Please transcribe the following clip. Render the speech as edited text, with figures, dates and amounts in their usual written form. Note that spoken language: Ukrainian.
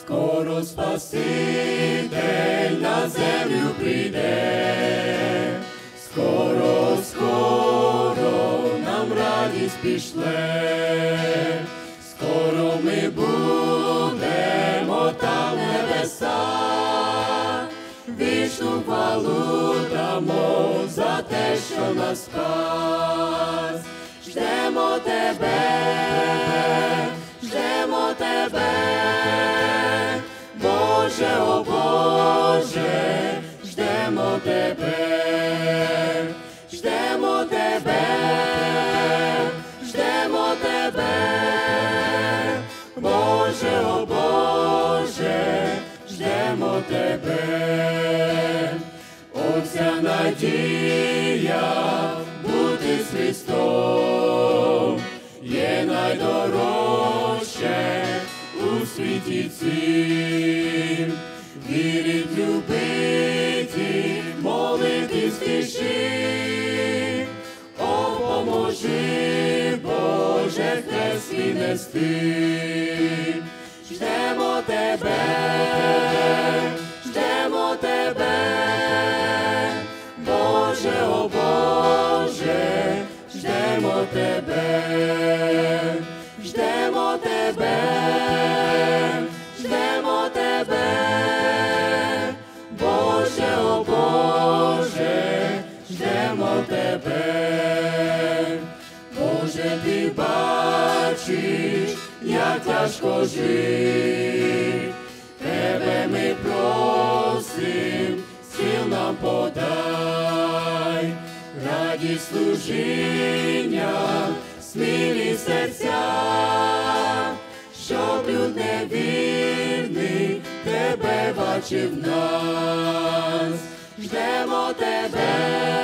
скоро Спаситель на землю прийде, скоро, скоро нам радість пішле, скоро ми будемо там в небесах, вічну хвалу дамо за те, що нас спас. Ждемо тебе, ждемо тебе, Боже, о Боже, ждемо тебе, ждемо тебе, ждемо тебе, Боже, о Боже, ждемо тебе. Оця надія бути з Христом є найдорожче у світі цім. Вірить, любити, молитись спіши, о, поможи, Боже, хрест свій нести. Ждемо тебе, ждемо тебе, Боже, о Боже, ждемо тебе, ждемо тебе, ждемо тебе, Боже, о Боже, ждемо тебе. Боже, ти бачиш, як тяжко жить, тебе ми просим, сил нам подай, радість служіння, смілі серця, щоб люд невірний тебе бачив нас. Ждемо тебе,